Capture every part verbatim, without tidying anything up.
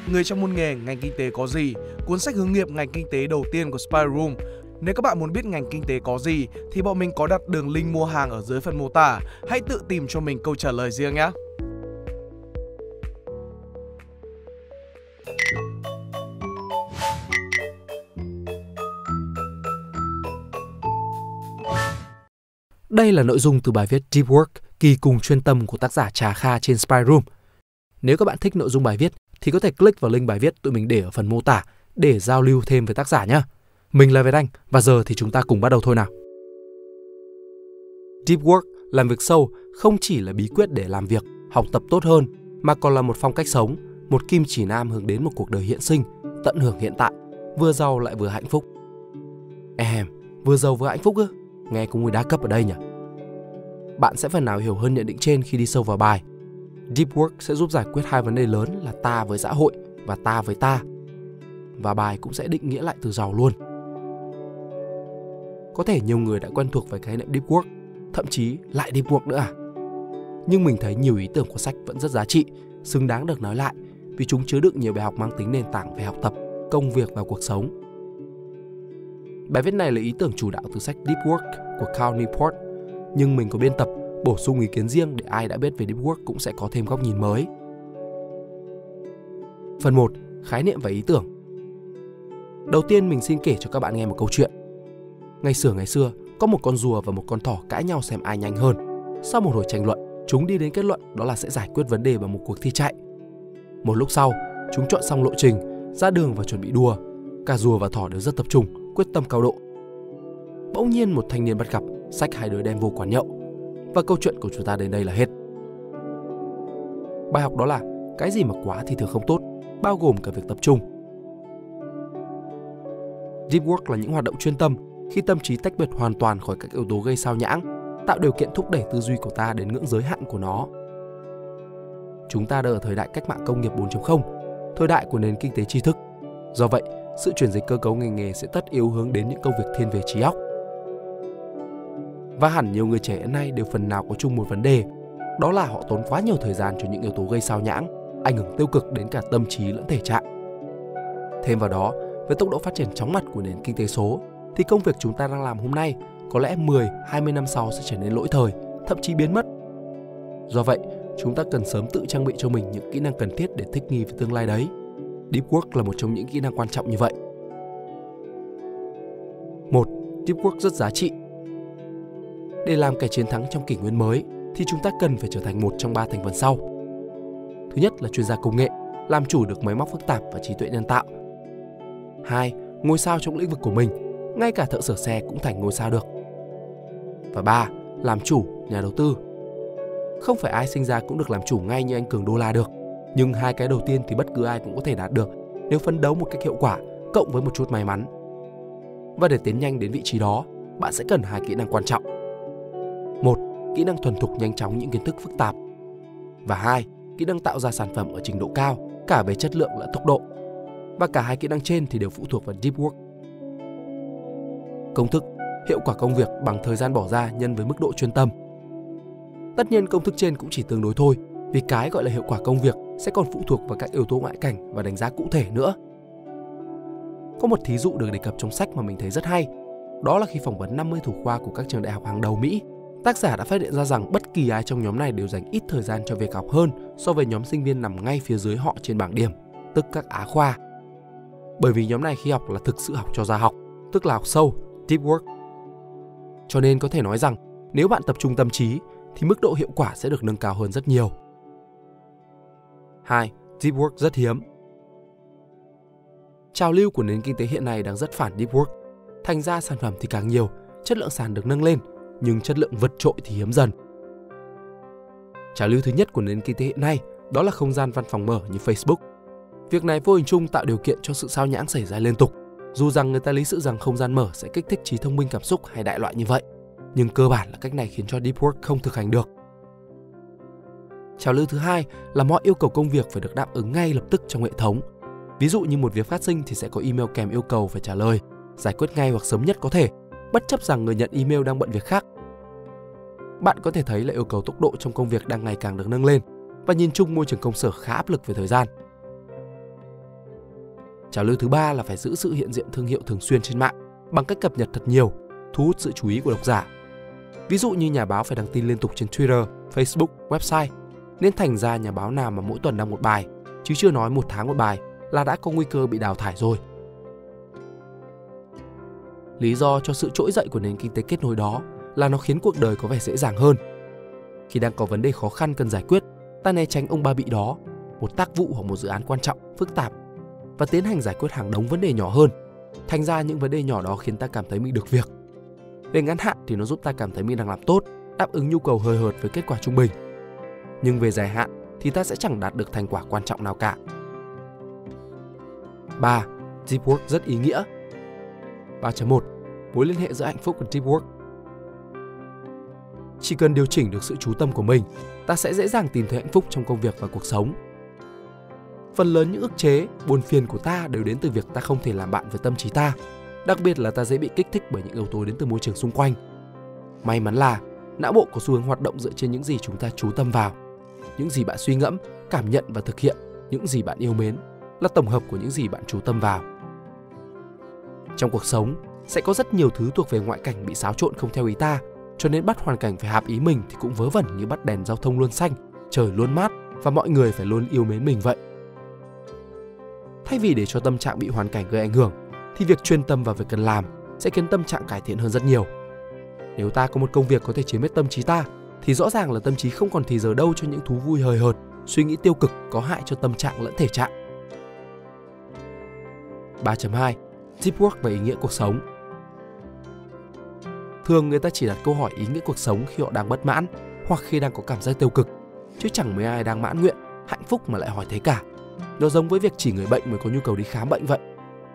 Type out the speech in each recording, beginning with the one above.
Người trong môn nghề ngành kinh tế có gì, cuốn sách hướng nghiệp ngành kinh tế đầu tiên của Spy Room. Nếu các bạn muốn biết ngành kinh tế có gì thì bọn mình có đặt đường link mua hàng ở dưới phần mô tả. Hãy tự tìm cho mình câu trả lời riêng nhé. Đây là nội dung từ bài viết Deep Work, kỳ cùng chuyên tâm của tác giả Trà Kha trên Spy Room. Nếu các bạn thích nội dung bài viết thì có thể click vào link bài viết tụi mình để ở phần mô tả để giao lưu thêm với tác giả nhé. Mình là Việt Anh và giờ thì chúng ta cùng bắt đầu thôi nào. Deep Work, làm việc sâu, không chỉ là bí quyết để làm việc, học tập tốt hơn mà còn là một phong cách sống, một kim chỉ nam hướng đến một cuộc đời hiện sinh, tận hưởng hiện tại, vừa giàu lại vừa hạnh phúc. Em, vừa giàu vừa hạnh phúc ư? Nghe có mùi đa cấp ở đây nhỉ? Bạn sẽ phần nào hiểu hơn nhận định trên khi đi sâu vào bài. Deep Work sẽ giúp giải quyết hai vấn đề lớn là ta với xã hội và ta với ta. Và bài cũng sẽ định nghĩa lại từ giàu luôn. Có thể nhiều người đã quen thuộc với khái niệm Deep Work, thậm chí lại Deep Work nữa à? Nhưng mình thấy nhiều ý tưởng của sách vẫn rất giá trị, xứng đáng được nói lại vì chúng chứa đựng nhiều bài học mang tính nền tảng về học tập, công việc và cuộc sống. Bài viết này là ý tưởng chủ đạo từ sách Deep Work của Cal Newport, nhưng mình có biên tập, bổ sung ý kiến riêng để ai đã biết về Deep Work cũng sẽ có thêm góc nhìn mới. Phần một. Khái niệm và ý tưởng. Đầu tiên mình xin kể cho các bạn nghe một câu chuyện. Ngày xưa ngày xưa, có một con rùa và một con thỏ cãi nhau xem ai nhanh hơn. Sau một hồi tranh luận, chúng đi đến kết luận đó là sẽ giải quyết vấn đề bằng một cuộc thi chạy. Một lúc sau, chúng chọn xong lộ trình, ra đường và chuẩn bị đua. Cả rùa và thỏ đều rất tập trung, quyết tâm cao độ. Bỗng nhiên một thanh niên bắt gặp, xách hai đứa đem vô quán nhậu. Và câu chuyện của chúng ta đến đây là hết. Bài học đó là cái gì mà quá thì thường không tốt, bao gồm cả việc tập trung. Deep Work là những hoạt động chuyên tâm khi tâm trí tách biệt hoàn toàn khỏi các yếu tố gây sao nhãng, tạo điều kiện thúc đẩy tư duy của ta đến ngưỡng giới hạn của nó. Chúng ta đang ở thời đại cách mạng công nghiệp bốn chấm không, thời đại của nền kinh tế tri thức. Do vậy, sự chuyển dịch cơ cấu ngành nghề sẽ tất yếu hướng đến những công việc thiên về trí óc. Và hẳn nhiều người trẻ hiện nay đều phần nào có chung một vấn đề, đó là họ tốn quá nhiều thời gian cho những yếu tố gây sao nhãng, ảnh hưởng tiêu cực đến cả tâm trí lẫn thể trạng. Thêm vào đó, với tốc độ phát triển chóng mặt của nền kinh tế số, thì công việc chúng ta đang làm hôm nay có lẽ mười, hai mươi năm sau sẽ trở nên lỗi thời, thậm chí biến mất. Do vậy, chúng ta cần sớm tự trang bị cho mình những kỹ năng cần thiết để thích nghi với tương lai đấy. Deep Work là một trong những kỹ năng quan trọng như vậy. một. Deep Work rất giá trị. Để làm kẻ chiến thắng trong kỷ nguyên mới thì chúng ta cần phải trở thành một trong ba thành phần sau. Thứ nhất là chuyên gia công nghệ, làm chủ được máy móc phức tạp và trí tuệ nhân tạo. Hai. Ngôi sao trong lĩnh vực của mình, ngay cả thợ sửa xe cũng thành ngôi sao được. Và ba. Làm chủ, nhà đầu tư. Không phải ai sinh ra cũng được làm chủ ngay như anh Cường Đô La được, nhưng hai cái đầu tiên thì bất cứ ai cũng có thể đạt được nếu phấn đấu một cách hiệu quả cộng với một chút may mắn. Và để tiến nhanh đến vị trí đó, bạn sẽ cần hai kỹ năng quan trọng. Một, kỹ năng thuần thục nhanh chóng những kiến thức phức tạp. Và hai, kỹ năng tạo ra sản phẩm ở trình độ cao, cả về chất lượng lẫn tốc độ. Và cả hai kỹ năng trên thì đều phụ thuộc vào Deep Work. Công thức, hiệu quả công việc bằng thời gian bỏ ra nhân với mức độ chuyên tâm. Tất nhiên công thức trên cũng chỉ tương đối thôi, vì cái gọi là hiệu quả công việc sẽ còn phụ thuộc vào các yếu tố ngoại cảnh và đánh giá cụ thể nữa. Có một thí dụ được đề cập trong sách mà mình thấy rất hay. Đó là khi phỏng vấn năm mươi thủ khoa của các trường đại học hàng đầu Mỹ, tác giả đã phát hiện ra rằng bất kỳ ai trong nhóm này đều dành ít thời gian cho việc học hơn so với nhóm sinh viên nằm ngay phía dưới họ trên bảng điểm, tức các Á khoa. Bởi vì nhóm này khi học là thực sự học cho ra học, tức là học sâu, Deep Work. Cho nên có thể nói rằng nếu bạn tập trung tâm trí thì mức độ hiệu quả sẽ được nâng cao hơn rất nhiều. hai. Deep Work rất hiếm. Trào lưu của nền kinh tế hiện nay đang rất phản Deep Work. Thành ra sản phẩm thì càng nhiều, chất lượng sàn được nâng lên, nhưng chất lượng vượt trội thì hiếm dần. Trào lưu thứ nhất của nền kinh tế hiện nay đó là không gian văn phòng mở như Facebook. Việc này vô hình chung tạo điều kiện cho sự sao nhãng xảy ra liên tục, dù rằng người ta lý sự rằng không gian mở sẽ kích thích trí thông minh cảm xúc hay đại loại như vậy. Nhưng cơ bản là cách này khiến cho Deep Work không thực hành được. Trào lưu thứ hai là mọi yêu cầu công việc phải được đáp ứng ngay lập tức trong hệ thống. Ví dụ như một việc phát sinh thì sẽ có email kèm yêu cầu phải trả lời, giải quyết ngay hoặc sớm nhất có thể, bất chấp rằng người nhận email đang bận việc khác. Bạn có thể thấy là yêu cầu tốc độ trong công việc đang ngày càng được nâng lên và nhìn chung môi trường công sở khá áp lực về thời gian. Trào lưu thứ ba là phải giữ sự hiện diện thương hiệu thường xuyên trên mạng bằng cách cập nhật thật nhiều, thu hút sự chú ý của độc giả. Ví dụ như nhà báo phải đăng tin liên tục trên Twitter, Facebook, website, nên thành ra nhà báo nào mà mỗi tuần đăng một bài, chứ chưa nói một tháng một bài, là đã có nguy cơ bị đào thải rồi. Lý do cho sự trỗi dậy của nền kinh tế kết nối đó là nó khiến cuộc đời có vẻ dễ dàng hơn. Khi đang có vấn đề khó khăn cần giải quyết, ta né tránh ông ba bị đó, một tác vụ hoặc một dự án quan trọng, phức tạp, và tiến hành giải quyết hàng đống vấn đề nhỏ hơn. Thành ra những vấn đề nhỏ đó khiến ta cảm thấy mình được việc. Về ngắn hạn thì nó giúp ta cảm thấy mình đang làm tốt, đáp ứng nhu cầu hời hợt với kết quả trung bình. Nhưng về dài hạn thì ta sẽ chẳng đạt được thành quả quan trọng nào cả. ba. Deep work rất ý nghĩa. ba chấm một. Mối liên hệ giữa hạnh phúc và deep work. Chỉ cần điều chỉnh được sự chú tâm của mình, ta sẽ dễ dàng tìm thấy hạnh phúc trong công việc và cuộc sống. Phần lớn những ức chế, buồn phiền của ta đều đến từ việc ta không thể làm bạn với tâm trí ta, đặc biệt là ta dễ bị kích thích bởi những yếu tố đến từ môi trường xung quanh. May mắn là não bộ có xu hướng hoạt động dựa trên những gì chúng ta chú tâm vào. Những gì bạn suy ngẫm, cảm nhận và thực hiện, những gì bạn yêu mến là tổng hợp của những gì bạn chú tâm vào. Trong cuộc sống, sẽ có rất nhiều thứ thuộc về ngoại cảnh bị xáo trộn không theo ý ta, cho nên bắt hoàn cảnh phải hợp ý mình thì cũng vớ vẩn như bắt đèn giao thông luôn xanh, trời luôn mát và mọi người phải luôn yêu mến mình vậy. Thay vì để cho tâm trạng bị hoàn cảnh gây ảnh hưởng, thì việc chuyên tâm vào việc cần làm sẽ khiến tâm trạng cải thiện hơn rất nhiều. Nếu ta có một công việc có thể chiếm hết tâm trí ta, thì rõ ràng là tâm trí không còn thì giờ đâu cho những thú vui hời hợt, suy nghĩ tiêu cực có hại cho tâm trạng lẫn thể trạng. ba chấm hai. Deep work và ý nghĩa cuộc sống. Thường người ta chỉ đặt câu hỏi ý nghĩa cuộc sống khi họ đang bất mãn hoặc khi đang có cảm giác tiêu cực, chứ chẳng mấy ai đang mãn nguyện, hạnh phúc mà lại hỏi thế cả. Nó giống với việc chỉ người bệnh mới có nhu cầu đi khám bệnh vậy.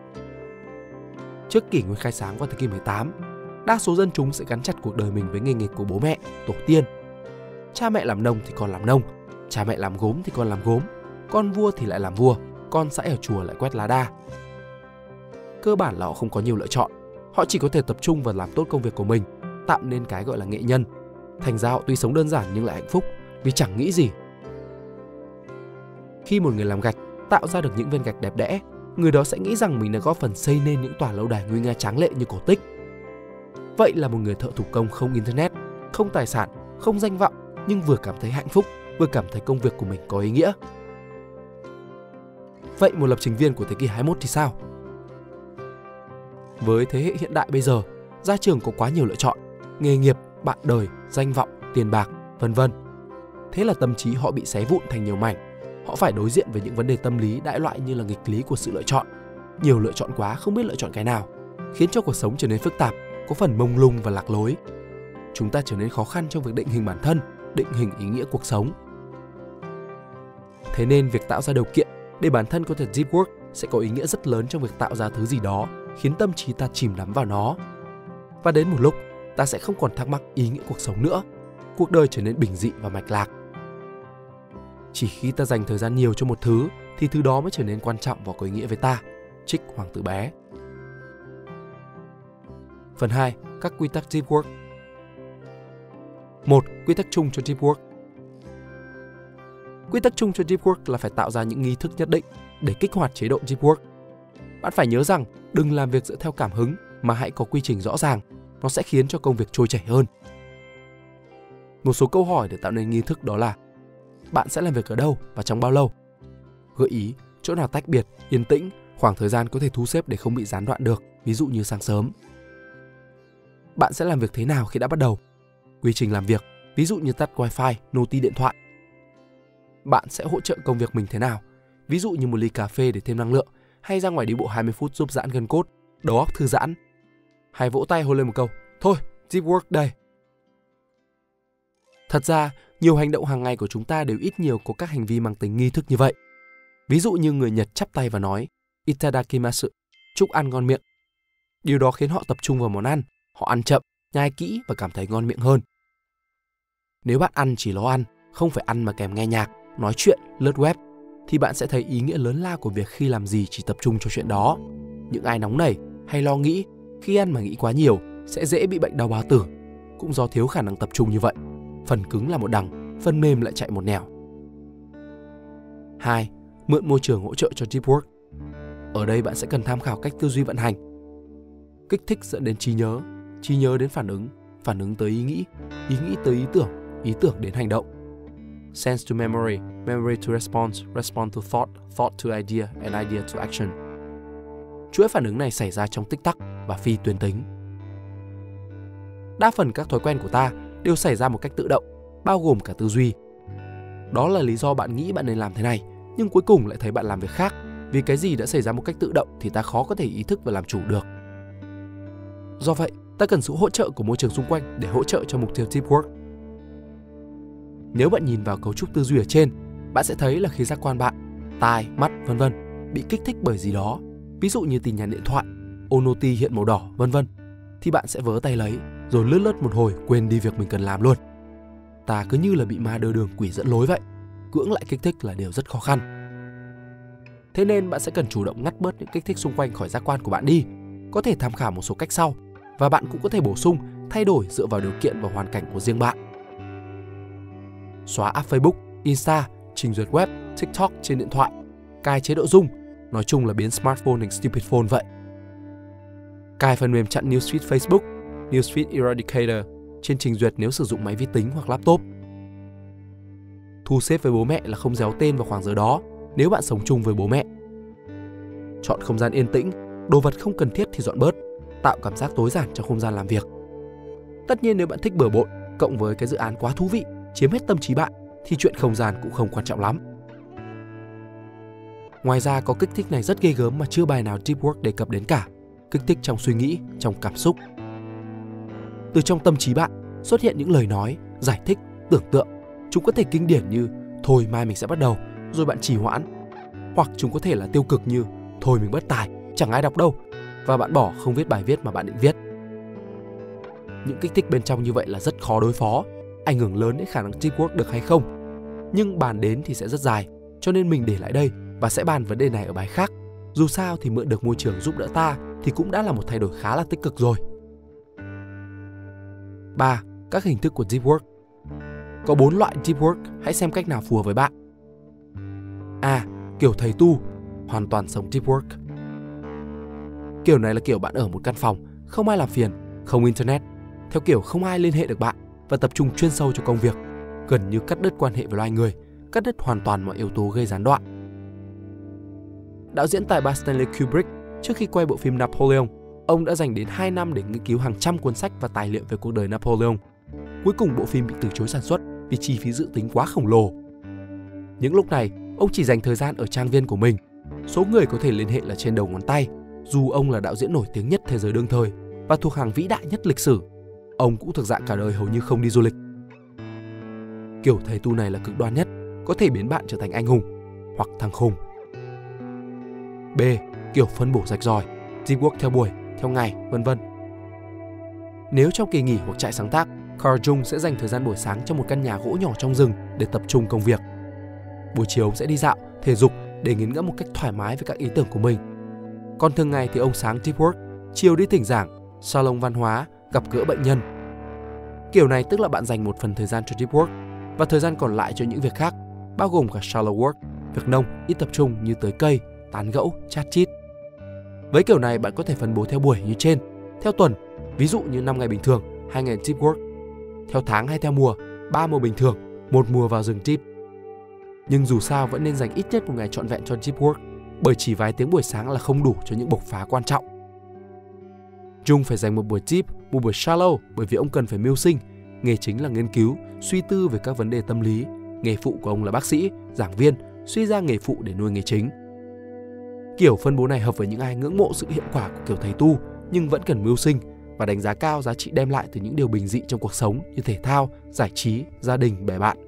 Trước kỷ nguyên khai sáng vào thế kỷ mười tám, đa số dân chúng sẽ gắn chặt cuộc đời mình với nghề nghiệp của bố mẹ, tổ tiên. Cha mẹ làm nông thì con làm nông, cha mẹ làm gốm thì con làm gốm, con vua thì lại làm vua, con sãi ở chùa lại quét lá đa. Cơ bản là họ không có nhiều lựa chọn, họ chỉ có thể tập trung vào làm tốt công việc của mình, tạo nên cái gọi là nghệ nhân. Thành ra họ tuy sống đơn giản nhưng lại hạnh phúc vì chẳng nghĩ gì. Khi một người làm gạch tạo ra được những viên gạch đẹp đẽ, người đó sẽ nghĩ rằng mình đã góp phần xây nên những tòa lâu đài nguy nga tráng lệ như cổ tích. Vậy là một người thợ thủ công không internet, không tài sản, không danh vọng, nhưng vừa cảm thấy hạnh phúc, vừa cảm thấy công việc của mình có ý nghĩa. Vậy một lập trình viên của thế kỷ hai mươi mốt thì sao? Với thế hệ hiện đại bây giờ, ra trường có quá nhiều lựa chọn, nghề nghiệp, bạn đời, danh vọng, tiền bạc, vân vân. Thế là tâm trí họ bị xé vụn thành nhiều mảnh. Họ phải đối diện với những vấn đề tâm lý đại loại như là nghịch lý của sự lựa chọn. Nhiều lựa chọn quá không biết lựa chọn cái nào, khiến cho cuộc sống trở nên phức tạp, có phần mông lung và lạc lối. Chúng ta trở nên khó khăn trong việc định hình bản thân, định hình ý nghĩa cuộc sống. Thế nên việc tạo ra điều kiện để bản thân có thể deep work sẽ có ý nghĩa rất lớn trong việc tạo ra thứ gì đó khiến tâm trí ta chìm đắm vào nó. Và đến một lúc, ta sẽ không còn thắc mắc ý nghĩa cuộc sống nữa. Cuộc đời trở nên bình dị và mạch lạc. Chỉ khi ta dành thời gian nhiều cho một thứ thì thứ đó mới trở nên quan trọng và có ý nghĩa với ta. Trích Hoàng tử bé. Phần hai. Các quy tắc deep work. một. Quy tắc chung cho deep work. Quy tắc chung cho deep work là phải tạo ra những nghi thức nhất định để kích hoạt chế độ deep work. Bạn phải nhớ rằng đừng làm việc dựa theo cảm hứng mà hãy có quy trình rõ ràng. Nó sẽ khiến cho công việc trôi chảy hơn. Một số câu hỏi để tạo nên nghi thức đó là: bạn sẽ làm việc ở đâu và trong bao lâu? Gợi ý chỗ nào tách biệt, yên tĩnh, khoảng thời gian có thể thu xếp để không bị gián đoạn được, ví dụ như sáng sớm. Bạn sẽ làm việc thế nào khi đã bắt đầu? Quy trình làm việc, ví dụ như tắt wifi, noti điện thoại. Bạn sẽ hỗ trợ công việc mình thế nào? Ví dụ như một ly cà phê để thêm năng lượng, hay ra ngoài đi bộ hai mươi phút giúp giãn gân cốt, đầu óc thư giãn. Hay vỗ tay hô lên một câu: thôi, deep work đây. Thật ra, nhiều hành động hàng ngày của chúng ta đều ít nhiều có các hành vi mang tính nghi thức như vậy. Ví dụ như người Nhật chắp tay và nói Itadakimasu, chúc ăn ngon miệng. Điều đó khiến họ tập trung vào món ăn, họ ăn chậm, nhai kỹ và cảm thấy ngon miệng hơn. Nếu bạn ăn chỉ lo ăn, không phải ăn mà kèm nghe nhạc, nói chuyện, lướt web, thì bạn sẽ thấy ý nghĩa lớn lao của việc khi làm gì chỉ tập trung cho chuyện đó. Những ai nóng nảy hay lo nghĩ, khi ăn mà nghĩ quá nhiều sẽ dễ bị bệnh đau bao tử, cũng do thiếu khả năng tập trung như vậy. Phần cứng là một đằng, phần mềm lại chạy một nẻo. hai. Mượn môi trường hỗ trợ cho deep work. Ở đây bạn sẽ cần tham khảo cách tư duy vận hành. Kích thích dẫn đến trí nhớ, trí nhớ đến phản ứng, phản ứng tới ý nghĩ, ý nghĩ tới ý tưởng, ý tưởng đến hành động. Sense to memory, memory to response, response to thought, thought to idea, and idea to action. Chuỗi phản ứng này xảy ra trong tích tắc và phi tuyến tính. Đa phần các thói quen của ta đều xảy ra một cách tự động, bao gồm cả tư duy. Đó là lý do bạn nghĩ bạn nên làm thế này, nhưng cuối cùng lại thấy bạn làm việc khác. Vì cái gì đã xảy ra một cách tự động thì ta khó có thể ý thức và làm chủ được. Do vậy, ta cần sự hỗ trợ của môi trường xung quanh để hỗ trợ cho mục tiêu deep work. Nếu bạn nhìn vào cấu trúc tư duy ở trên, bạn sẽ thấy là khi giác quan bạn, tai, mắt, vân vân bị kích thích bởi gì đó, ví dụ như tin nhắn điện thoại, ô noti hiện màu đỏ, vân vân, thì bạn sẽ vớ tay lấy, rồi lướt lướt một hồi quên đi việc mình cần làm luôn. Ta cứ như là bị ma đưa đường quỷ dẫn lối vậy, cưỡng lại kích thích là điều rất khó khăn. Thế nên bạn sẽ cần chủ động ngắt bớt những kích thích xung quanh khỏi giác quan của bạn đi. Có thể tham khảo một số cách sau, và bạn cũng có thể bổ sung, thay đổi dựa vào điều kiện và hoàn cảnh của riêng bạn. Xóa app Facebook, Insta, trình duyệt web, TikTok trên điện thoại, cai chế độ rung, nói chung là biến smartphone thành stupid phone vậy. Cài phần mềm chặn newsfeed Facebook, Newsfeed Eradicator trên trình duyệt nếu sử dụng máy vi tính hoặc laptop. Thu xếp với bố mẹ là không déo tên vào khoảng giờ đó nếu bạn sống chung với bố mẹ. Chọn không gian yên tĩnh, đồ vật không cần thiết thì dọn bớt, tạo cảm giác tối giản trong không gian làm việc. Tất nhiên nếu bạn thích bừa bộn, cộng với cái dự án quá thú vị, chiếm hết tâm trí bạn, thì chuyện không gian cũng không quan trọng lắm. Ngoài ra có kích thích này rất ghê gớm mà chưa bài nào deep work đề cập đến cả. Kích thích trong suy nghĩ, trong cảm xúc. Từ trong tâm trí bạn xuất hiện những lời nói, giải thích, tưởng tượng. Chúng có thể kinh điển như thôi mai mình sẽ bắt đầu, rồi bạn trì hoãn. Hoặc chúng có thể là tiêu cực như thôi mình bất tài, chẳng ai đọc đâu, và bạn bỏ không viết bài viết mà bạn định viết. Những kích thích bên trong như vậy là rất khó đối phó, ảnh hưởng lớn đến khả năng deep work được hay không. Nhưng bàn đến thì sẽ rất dài, cho nên mình để lại đây và sẽ bàn vấn đề này ở bài khác. Dù sao thì mượn được môi trường giúp đỡ ta thì cũng đã là một thay đổi khá là tích cực rồi. ba. Các hình thức của deep work. Có bốn loại deep work, hãy xem cách nào phù hợp với bạn. A. Kiểu thầy tu, hoàn toàn sống deep work. Kiểu này là kiểu bạn ở một căn phòng, không ai làm phiền, không internet, theo kiểu không ai liên hệ được bạn và tập trung chuyên sâu cho công việc, gần như cắt đứt quan hệ với loài người, cắt đứt hoàn toàn mọi yếu tố gây gián đoạn. Đạo diễn tài ba Stanley Kubrick, trước khi quay bộ phim Napoleon, ông đã dành đến hai năm để nghiên cứu hàng trăm cuốn sách và tài liệu về cuộc đời Napoleon. Cuối cùng bộ phim bị từ chối sản xuất vì chi phí dự tính quá khổng lồ. Những lúc này, ông chỉ dành thời gian ở trang viên của mình. Số người có thể liên hệ là trên đầu ngón tay. Dù ông là đạo diễn nổi tiếng nhất thế giới đương thời và thuộc hàng vĩ đại nhất lịch sử, ông cũng thực dạng cả đời hầu như không đi du lịch. Kiểu thầy tu này là cực đoan nhất, có thể biến bạn trở thành anh hùng hoặc thằng khùng. B. Kiểu phân bổ rạch ròi, deep work theo buổi, theo ngày, vân vân. Nếu trong kỳ nghỉ hoặc trại sáng tác, Carl Jung sẽ dành thời gian buổi sáng trong một căn nhà gỗ nhỏ trong rừng để tập trung công việc. Buổi chiều ông sẽ đi dạo, thể dục để nghiền ngẫm một cách thoải mái với các ý tưởng của mình. Còn thường ngày thì ông sáng deep work, chiều đi thỉnh giảng, salon văn hóa, gặp gỡ bệnh nhân. Kiểu này tức là bạn dành một phần thời gian cho deep work và thời gian còn lại cho những việc khác, bao gồm cả shallow work, việc nông, ít tập trung như tưới cây, tán gẫu, chat chít. Với kiểu này bạn có thể phân bố theo buổi như trên, theo tuần, ví dụ như năm ngày bình thường, hai ngày deep work, theo tháng hay theo mùa, ba mùa bình thường, một mùa vào rừng deep. Nhưng dù sao vẫn nên dành ít nhất một ngày trọn vẹn cho deep work, bởi chỉ vài tiếng buổi sáng là không đủ cho những bộc phá quan trọng. Jung phải dành một buổi deep, một buổi shallow bởi vì ông cần phải mưu sinh. Nghề chính là nghiên cứu, suy tư về các vấn đề tâm lý. Nghề phụ của ông là bác sĩ, giảng viên, suy ra nghề phụ để nuôi nghề chính. Kiểu phân bố này hợp với những ai ngưỡng mộ sự hiệu quả của kiểu thầy tu nhưng vẫn cần mưu sinh và đánh giá cao giá trị đem lại từ những điều bình dị trong cuộc sống như thể thao, giải trí, gia đình, bè bạn.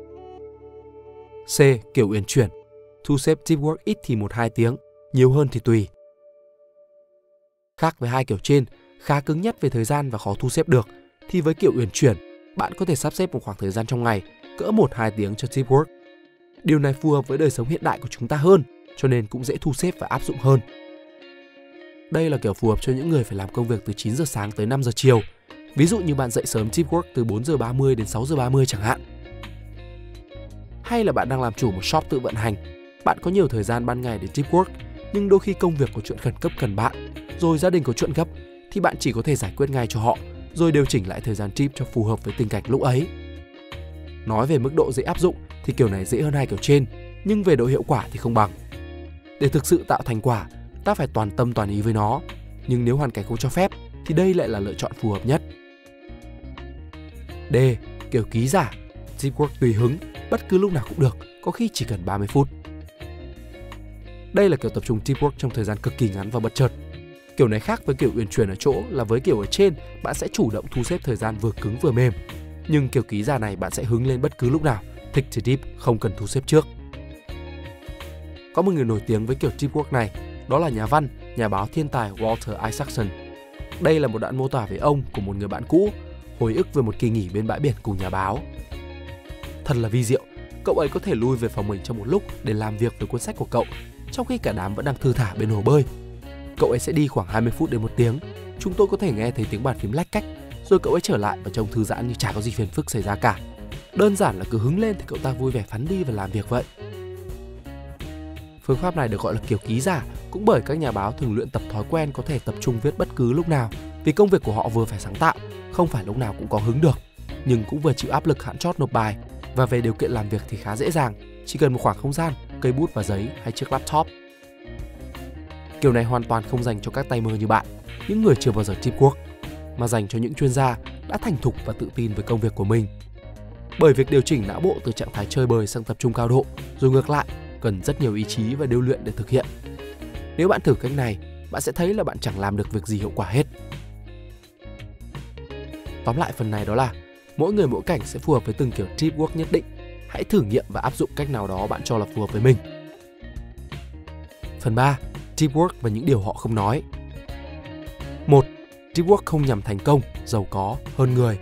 C. Kiểu uyển chuyển, thu xếp deep work ít thì một hai tiếng, nhiều hơn thì tùy. Khác với hai kiểu trên, khá cứng nhắc về thời gian và khó thu xếp được, thì với kiểu uyển chuyển, bạn có thể sắp xếp một khoảng thời gian trong ngày, cỡ một hai tiếng cho deep work. Điều này phù hợp với đời sống hiện đại của chúng ta hơn, cho nên cũng dễ thu xếp và áp dụng hơn. Đây là kiểu phù hợp cho những người phải làm công việc từ chín giờ sáng tới năm giờ chiều. Ví dụ như bạn dậy sớm deep work từ bốn giờ ba mươi đến sáu giờ ba mươi chẳng hạn. Hay là bạn đang làm chủ một shop tự vận hành, bạn có nhiều thời gian ban ngày để deep work, Nhưng đôi khi công việc có chuyện khẩn cấp cần bạn, rồi gia đình có chuyện gấp, thì bạn chỉ có thể giải quyết ngay cho họ, rồi điều chỉnh lại thời gian trip cho phù hợp với tình cảnh lúc ấy. Nói về mức độ dễ áp dụng thì kiểu này dễ hơn hai kiểu trên, nhưng về độ hiệu quả thì không bằng. Để thực sự tạo thành quả, ta phải toàn tâm toàn ý với nó, nhưng nếu hoàn cảnh không cho phép thì đây lại là lựa chọn phù hợp nhất. D. Kiểu ký giả, deep work tùy hứng, bất cứ lúc nào cũng được, có khi chỉ cần ba mươi phút. Đây là kiểu tập trung deep work trong thời gian cực kỳ ngắn và bất chợt. Kiểu này khác với kiểu uyển chuyển ở chỗ là với kiểu ở trên, bạn sẽ chủ động thu xếp thời gian vừa cứng vừa mềm. Nhưng kiểu ký giả này bạn sẽ hứng lên bất cứ lúc nào, thích thì deep, không cần thu xếp trước. Có một người nổi tiếng với kiểu deep work này, đó là nhà văn, nhà báo thiên tài Walter Isaacson. Đây là một đoạn mô tả về ông của một người bạn cũ, hồi ức về một kỳ nghỉ bên bãi biển cùng nhà báo. Thật là vi diệu, cậu ấy có thể lui về phòng mình trong một lúc để làm việc với cuốn sách của cậu, trong khi cả đám vẫn đang thư thả bên hồ bơi. Cậu ấy sẽ đi khoảng hai mươi phút đến một tiếng, chúng tôi có thể nghe thấy tiếng bàn phím lách cách, rồi cậu ấy trở lại và trông thư giãn như chả có gì phiền phức xảy ra cả. Đơn giản là cứ hứng lên thì cậu ta vui vẻ phắn đi và làm việc vậy. Phương pháp này được gọi là kiểu ký giả cũng bởi các nhà báo thường luyện tập thói quen có thể tập trung viết bất cứ lúc nào, vì công việc của họ vừa phải sáng tạo, không phải lúc nào cũng có hứng được, nhưng cũng vừa chịu áp lực hạn chót nộp bài, và về điều kiện làm việc thì khá dễ dàng, chỉ cần một khoảng không gian, cây bút và giấy hay chiếc laptop. Kiểu này hoàn toàn không dành cho các tay mơ như bạn, những người chưa bao giờ deep work, mà dành cho những chuyên gia đã thành thục và tự tin với công việc của mình. Bởi việc điều chỉnh não bộ từ trạng thái chơi bời sang tập trung cao độ, rồi ngược lại, cần rất nhiều ý chí và điêu luyện để thực hiện. Nếu bạn thử cách này, bạn sẽ thấy là bạn chẳng làm được việc gì hiệu quả hết. Tóm lại phần này đó là mỗi người mỗi cảnh sẽ phù hợp với từng kiểu deep work nhất định. Hãy thử nghiệm và áp dụng cách nào đó bạn cho là phù hợp với mình. Phần ba. Deep work và những điều họ không nói. một. Deep work không nhằm thành công, giàu có, hơn người.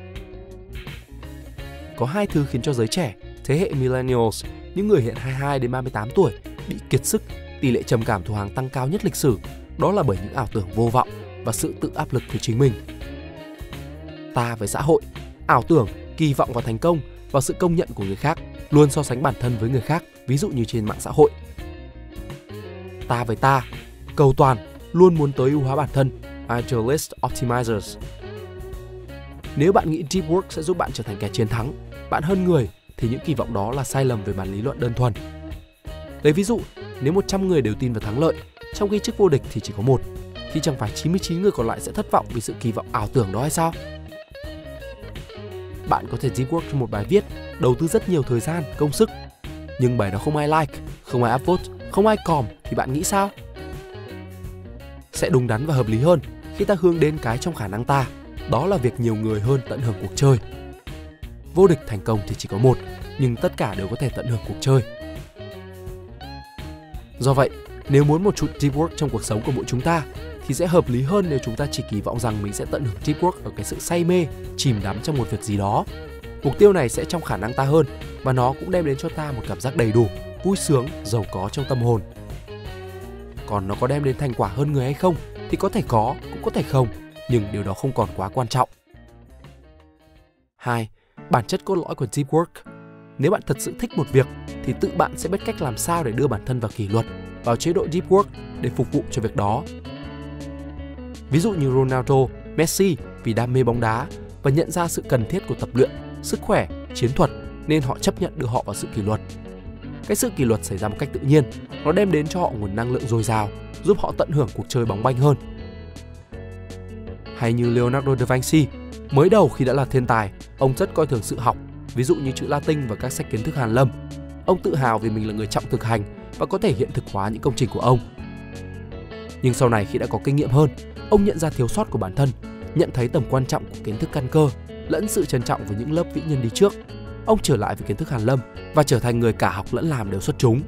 Có hai thứ khiến cho giới trẻ, thế hệ millennials, những người hiện hai mươi hai đến ba mươi tám tuổi, bị kiệt sức, tỷ lệ trầm cảm thù hàng tăng cao nhất lịch sử. Đó là bởi những ảo tưởng vô vọng và sự tự áp lực từ chính mình. Ta với xã hội, ảo tưởng, kỳ vọng vào thành công, vào sự công nhận của người khác, luôn so sánh bản thân với người khác, ví dụ như trên mạng xã hội. Ta với ta, cầu toàn, luôn muốn tối ưu hóa bản thân, idealist optimizers. Nếu bạn nghĩ deep work sẽ giúp bạn trở thành kẻ chiến thắng, bạn hơn người, thì những kỳ vọng đó là sai lầm về mặt lý luận đơn thuần. Lấy ví dụ, nếu một trăm người đều tin vào thắng lợi, trong khi chức vô địch thì chỉ có một, thì chẳng phải chín mươi chín người còn lại sẽ thất vọng vì sự kỳ vọng ảo tưởng đó hay sao? Bạn có thể deep work cho một bài viết, đầu tư rất nhiều thời gian, công sức, nhưng bài đó không ai like, không ai upvote, không ai comment thì bạn nghĩ sao? Sẽ đúng đắn và hợp lý hơn khi ta hướng đến cái trong khả năng ta, đó là việc nhiều người hơn tận hưởng cuộc chơi. Vô địch thành công thì chỉ có một, nhưng tất cả đều có thể tận hưởng cuộc chơi. Do vậy, nếu muốn một chút deep work trong cuộc sống của mỗi chúng ta, thì sẽ hợp lý hơn nếu chúng ta chỉ kỳ vọng rằng mình sẽ tận hưởng deep work ở cái sự say mê, chìm đắm trong một việc gì đó. Mục tiêu này sẽ trong khả năng ta hơn, và nó cũng đem đến cho ta một cảm giác đầy đủ, vui sướng, giàu có trong tâm hồn. Còn nó có đem đến thành quả hơn người hay không thì có thể có, cũng có thể không, nhưng điều đó không còn quá quan trọng. hai. Bản chất cốt lõi của deep work. Nếu bạn thật sự thích một việc thì tự bạn sẽ biết cách làm sao để đưa bản thân vào kỷ luật, vào chế độ deep work để phục vụ cho việc đó. Ví dụ như Ronaldo, Messi vì đam mê bóng đá và nhận ra sự cần thiết của tập luyện, sức khỏe, chiến thuật nên họ chấp nhận đưa họ vào sự kỷ luật. Cái sự kỷ luật xảy ra một cách tự nhiên, nó đem đến cho họ nguồn năng lượng dồi dào, giúp họ tận hưởng cuộc chơi bóng banh hơn. Hay như Leonardo da Vinci, mới đầu khi đã là thiên tài, ông rất coi thường sự học, ví dụ như chữ Latin và các sách kiến thức hàn lâm. Ông tự hào vì mình là người trọng thực hành và có thể hiện thực hóa những công trình của ông. Nhưng sau này khi đã có kinh nghiệm hơn, ông nhận ra thiếu sót của bản thân, nhận thấy tầm quan trọng của kiến thức căn cơ, lẫn sự trân trọng với những lớp vĩ nhân đi trước. Ông trở lại với kiến thức hàn lâm và trở thành người cả học lẫn làm đều xuất chúng.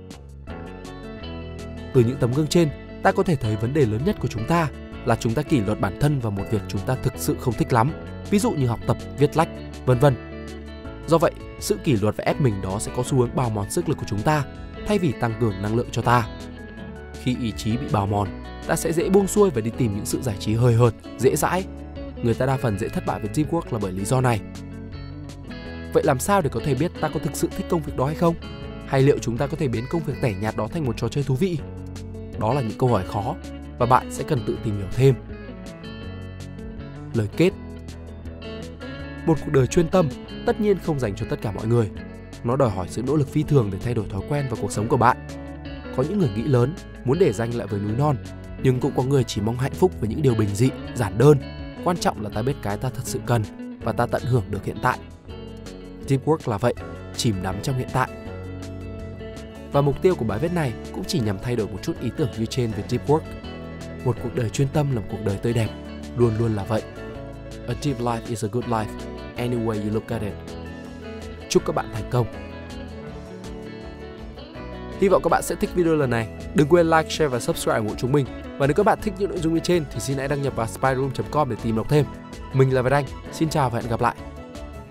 Từ những tấm gương trên, ta có thể thấy vấn đề lớn nhất của chúng ta là chúng ta kỷ luật bản thân vào một việc chúng ta thực sự không thích lắm, ví dụ như học tập, viết lách, vân vân. Do vậy, sự kỷ luật và ép mình đó sẽ có xu hướng bào mòn sức lực của chúng ta, thay vì tăng cường năng lượng cho ta. Khi ý chí bị bào mòn, ta sẽ dễ buông xuôi và đi tìm những sự giải trí hời hợt, dễ dãi. Người ta đa phần dễ thất bại với deep work là bởi lý do này. Vậy làm sao để có thể biết ta có thực sự thích công việc đó hay không? Hay liệu chúng ta có thể biến công việc tẻ nhạt đó thành một trò chơi thú vị? đó là những câu hỏi khó và bạn sẽ cần tự tìm hiểu thêm. Lời kết: một cuộc đời chuyên tâm tất nhiên không dành cho tất cả mọi người. Nó đòi hỏi sự nỗ lực phi thường để thay đổi thói quen và cuộc sống của bạn. Có những người nghĩ lớn, muốn để danh lại với núi non, nhưng cũng có người chỉ mong hạnh phúc với những điều bình dị, giản đơn. Quan trọng là ta biết cái ta thật sự cần và ta tận hưởng được hiện tại. Deep Work là vậy, chìm đắm trong hiện tại. Và mục tiêu của bài viết này cũng chỉ nhằm thay đổi một chút ý tưởng như trên về Deep Work. Một cuộc đời chuyên tâm là một cuộc đời tươi đẹp, luôn luôn là vậy. A deep life is a good life, any way you look at it. Chúc các bạn thành công. Hy vọng các bạn sẽ thích video lần này. Đừng quên like, share và subscribe ủng hộ chúng mình. Và nếu các bạn thích những nội dung như trên thì xin hãy đăng nhập vào spyroom chấm com để tìm đọc thêm. Mình là Việt Anh, xin chào và hẹn gặp lại.